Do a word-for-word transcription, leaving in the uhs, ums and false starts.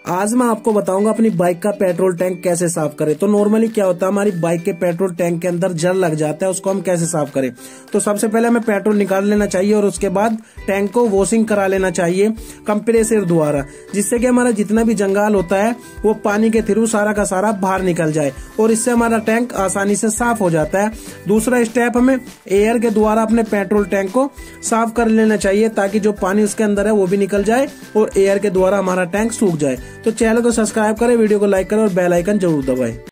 आज मैं आपको बताऊंगा अपनी बाइक का पेट्रोल टैंक कैसे साफ करें। तो नॉर्मली क्या होता है, हमारी बाइक के पेट्रोल टैंक के अंदर जल लग जाता है, उसको हम कैसे साफ करें। तो सबसे पहले हमें पेट्रोल निकाल लेना चाहिए और उसके बाद टैंक को वॉशिंग करा लेना चाहिए कंप्रेसर द्वारा, जिससे कि हमारा जितना भी जंगाल होता है वो पानी के थ्रू सारा का सारा बाहर निकल जाए और इससे हमारा टैंक आसानी से साफ हो जाता है। दूसरा स्टेप, हमें एयर के द्वारा अपने पेट्रोल टैंक को साफ कर लेना चाहिए ताकि जो पानी उसके अंदर है वो भी निकल जाए और एयर के द्वारा हमारा टैंक सूख जाए। तो चैनल को सब्सक्राइब करें, वीडियो को लाइक करें और बेल आइकन जरूर दबाएं।